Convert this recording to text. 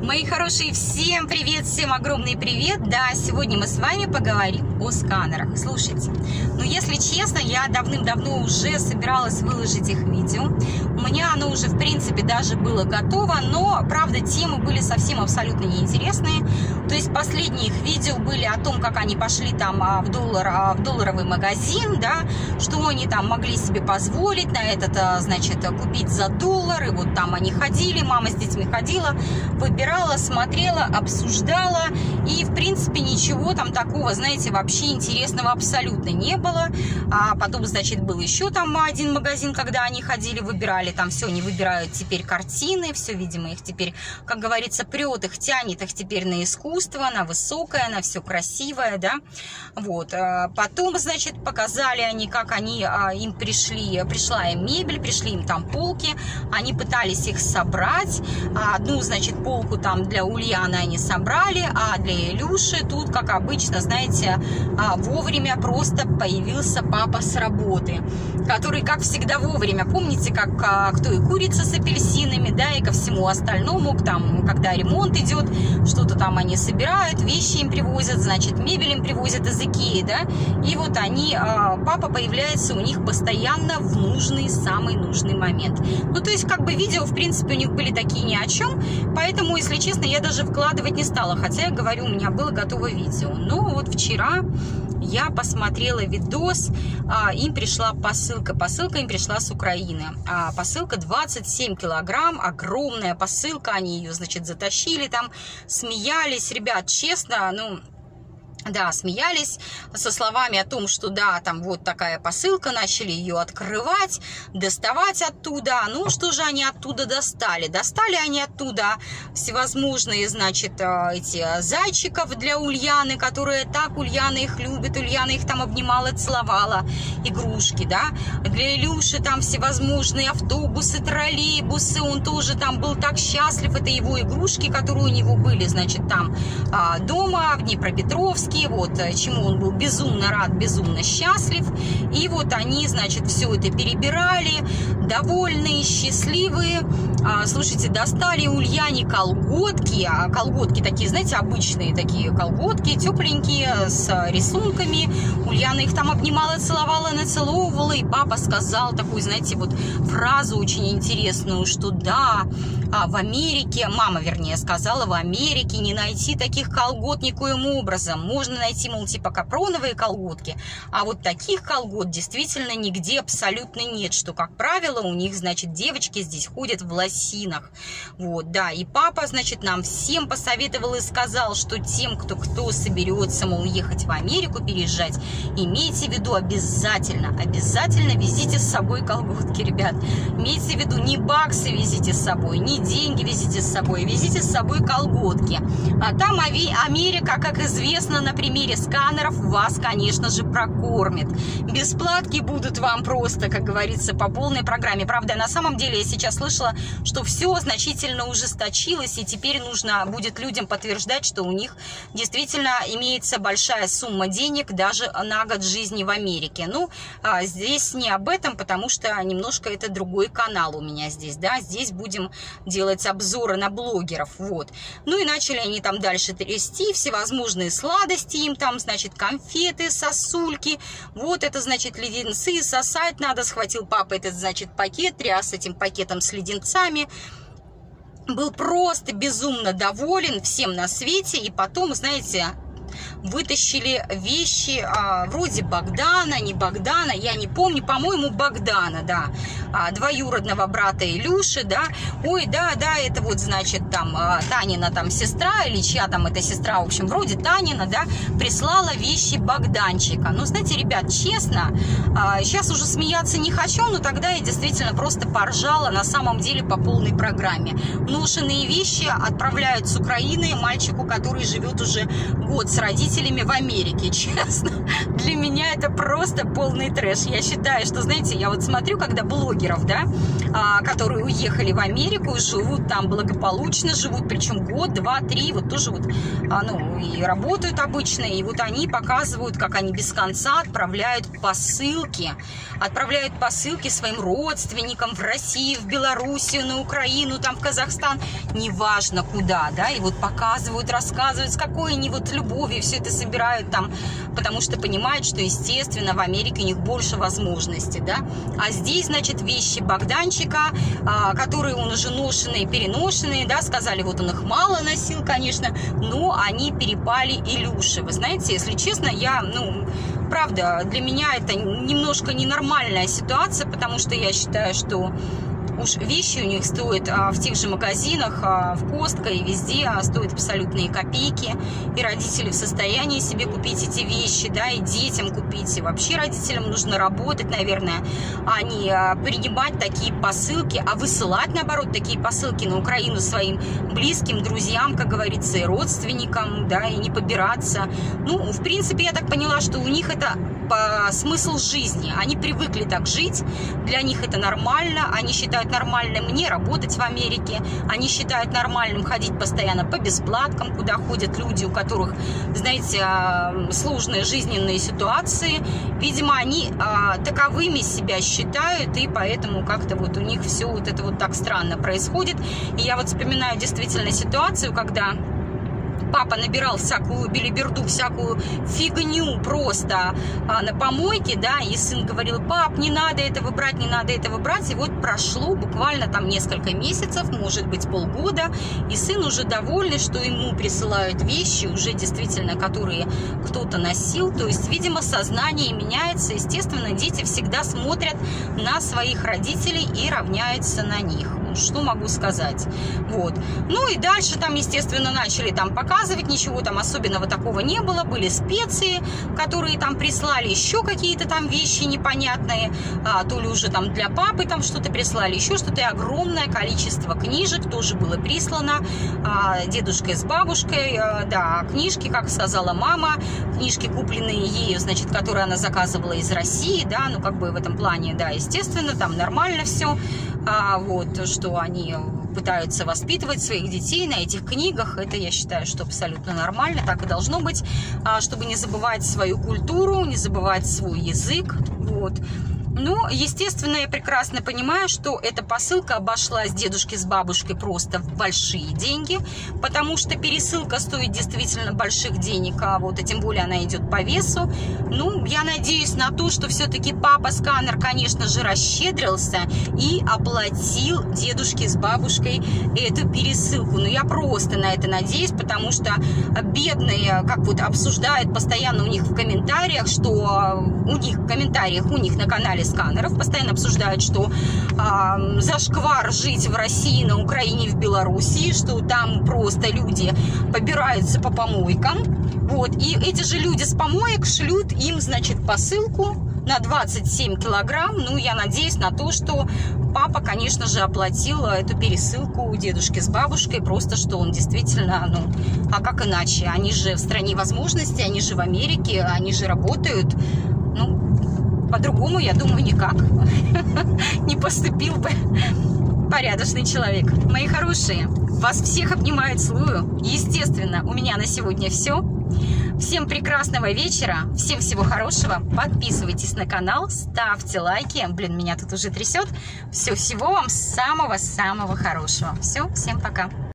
Мои хорошие, всем привет, всем огромный привет. Да, сегодня мы с вами поговорим о сканерах. Слушайте, ну если честно, я давным-давно уже собиралась выложить их видео. У меня оно уже, в принципе, даже было готово, но, правда, темы были совсем абсолютно неинтересные. То есть последние их видео были о том, как они пошли там в долларовый магазин, да, что они там могли себе позволить на этот, значит, купить за доллар. И вот там они ходили, мама с детьми ходила, выбирала, смотрела, обсуждала, и в принципе ничего там такого, знаете, вообще интересного абсолютно не было. А потом, значит, был еще там один магазин, когда они ходили, выбирали, там все, они выбирают теперь картины, все, видимо, их теперь, как говорится, прет их, тянет их теперь на искусство, на высокое, на все красивое, да, вот. Потом, значит, показали они, как они, им пришла им мебель, пришли им там полки, они пытались их собрать, одну, значит, полку там для Ульяны они собрали, а для Илюши тут, как обычно, знаете, вовремя просто появился папа с работы, который, как всегда, вовремя. Помните, как кто и курица с апельсинами, да, и ко всему остальному, там, когда ремонт идет, что-то там они собирают, вещи им привозят, значит, мебель им привозят из Икеи, да, и вот они, папа появляется у них постоянно в нужный, самый нужный момент. Ну, то есть, как бы видео, в принципе, у них были такие ни о чем, поэтому, если честно, я даже вкладывать не стала, хотя, я говорю, у меня было готовое видео. Но вот вчера я посмотрела видос, им пришла посылка им пришла с Украины. Посылка 27 килограмм, огромная посылка, они ее, значит, затащили там, смеялись, ребят, честно, ну... Да, смеялись со словами о том, что да, там вот такая посылка, начали ее открывать, доставать оттуда. Ну, что же они оттуда достали? Достали они оттуда всевозможные, значит, эти зайчиков для Ульяны, которые так, Ульяна их любит, Ульяна их там обнимала, целовала, игрушки, да. Для Илюши там всевозможные автобусы, троллейбусы, он тоже там был так счастлив, это его игрушки, которые у него были, значит, там дома в Днепропетровске. Вот чему он был безумно рад, безумно счастлив. И вот они, значит, все это перебирали, довольные, счастливые. Слушайте, достали Ульяне колготки. Колготки такие, знаете, обычные такие колготки, тепленькие, с рисунками. Ульяна их там обнимала, целовала, нацеловывала. И папа сказал такую, знаете, вот фразу очень интересную, что да, в Америке, мама, вернее, сказала, в Америке не найти таких колгот никоим образом. Можно найти, мол, типа капроновые колготки, а вот таких колгот действительно нигде абсолютно нет, что, как правило, у них, значит, девочки здесь ходят в лосинах. Вот, да, и папа, значит, нам всем посоветовал и сказал, что тем, кто соберется, мол, ехать в Америку, переезжать, имейте в виду обязательно везите с собой колготки, ребят. Имейте в виду, не баксы везите с собой, не деньги везите с собой, везите с собой колготки. А там Америка, как известно, на примере сканеров вас, конечно же, прокормит. Бесплатки будут вам просто, как говорится, по полной программе. Правда, на самом деле я сейчас слышала, что все значительно ужесточилось, и теперь нужно будет людям подтверждать, что у них действительно имеется большая сумма денег даже на год жизни в Америке. Ну, здесь не об этом, потому что немножко это другой канал у меня здесь, да. Здесь будем делать обзоры на блогеров, вот. Ну и начали они там дальше трясти всевозможные сладости им там, значит, конфеты, сосульки, вот это, значит, леденцы, сосать надо, схватил папа этот, значит, пакет, тряс этим пакетом с леденцами, был просто безумно доволен всем на свете, и потом, знаете, вытащили вещи вроде Богдана, не Богдана, я не помню, по-моему, Богдана, да, двоюродного брата Илюши, да, ой, да, это вот, значит, там Танина там сестра, или чья там эта сестра, в общем, вроде Танина, да, прислала вещи Богданчика. Ну, знаете, ребят, честно, сейчас уже смеяться не хочу, но тогда я действительно просто поржала на самом деле по полной программе. Ношенные вещи отправляют с Украины мальчику, который живет уже год с родителями в Америке, честно. Для меня это просто полный трэш. Я считаю, что, знаете, я вот смотрю, когда блогеров, да, которые уехали в Америку, живут там благополучно, живут, причем год, два, три, вот тоже вот, ну, и работают обычно, и вот они показывают, как они без конца отправляют посылки своим родственникам в Россию, в Белоруссию, на Украину, там в Казахстан, неважно куда, да, и вот показывают, рассказывают, с какой они вот любовью все это собирают там, потому что понимают, что, естественно, в Америке у них больше возможностей, да, а здесь, значит, вещи Богданчика, которые он уже ношенные, переношенные, да, сказали, вот он их мало носил, конечно, но они перепали Илюше. Вы знаете, если честно, я, ну, правда, для меня это немножко ненормальная ситуация, потому что я считаю, что уж вещи у них стоят в тех же магазинах, в Костко и везде стоят абсолютные копейки. И родители в состоянии себе купить эти вещи, да, и детям купить. И вообще родителям нужно работать, наверное, а не принимать такие посылки, а высылать, наоборот, такие посылки на Украину своим близким, друзьям, как говорится, и родственникам, да, и не побираться. Ну, в принципе, я так поняла, что у них это смысл жизни. Они привыкли так жить, для них это нормально, они считают нормальным не работать в Америке, они считают нормальным ходить постоянно по бесплаткам, куда ходят люди, у которых, знаете, сложные жизненные ситуации. Видимо, они таковыми себя считают, и поэтому как-то вот у них все вот это вот так странно происходит. И я вот вспоминаю действительно ситуацию, когда папа набирал всякую белиберду, всякую фигню просто на помойке, да, и сын говорил: пап, не надо этого брать, не надо этого брать. И вот прошло буквально там несколько месяцев, может быть, полгода, и сын уже довольный, что ему присылают вещи уже действительно, которые кто-то носил. То есть, видимо, сознание меняется. Естественно, дети всегда смотрят на своих родителей и равняются на них. Что могу сказать? Вот. Ну и дальше там, естественно, начали там показывать, ничего там особенного такого не было. Были специи, которые там прислали, еще какие-то там вещи непонятные, то ли уже там для папы там что-то прислали, еще что-то. И огромное количество книжек тоже было прислано дедушкой с бабушкой, да, книжки, как сказала мама, книжки, купленные ею, значит, которые она заказывала из России, да, ну как бы в этом плане, да, естественно, там нормально все. Вот, что они пытаются воспитывать своих детей на этих книгах, это, я считаю, что абсолютно нормально, так и должно быть, чтобы не забывать свою культуру, не забывать свой язык, вот. Ну, естественно, я прекрасно понимаю, что эта посылка обошлась дедушке с бабушкой просто в большие деньги, потому что пересылка стоит действительно больших денег, вот, и тем более она идет по весу. Ну, я надеюсь на то, что все-таки папа-сканер, конечно же, расщедрился и оплатил дедушке с бабушкой эту пересылку. Но я просто на это надеюсь, потому что бедные, как вот обсуждают постоянно у них в комментариях, что у них в комментариях, у них на канале сканеров постоянно обсуждают, что зашквар жить в России, на Украине, в Белоруссии, что там просто люди побираются по помойкам. Вот. И эти же люди с помоек шлют им, значит, посылку на 27 килограмм. Ну, я надеюсь на то, что папа, конечно же, оплатил эту пересылку у дедушки с бабушкой, просто что он действительно, ну, а как иначе? Они же в стране возможностей, они же в Америке, они же работают. Ну, по-другому, я думаю, никак не поступил бы порядочный человек. Мои хорошие, вас всех обнимаю, целую. Естественно, у меня на сегодня все. Всем прекрасного вечера, всем всего хорошего. Подписывайтесь на канал, ставьте лайки. Блин, меня тут уже трясет. Всего вам самого-самого хорошего. Все, всем пока.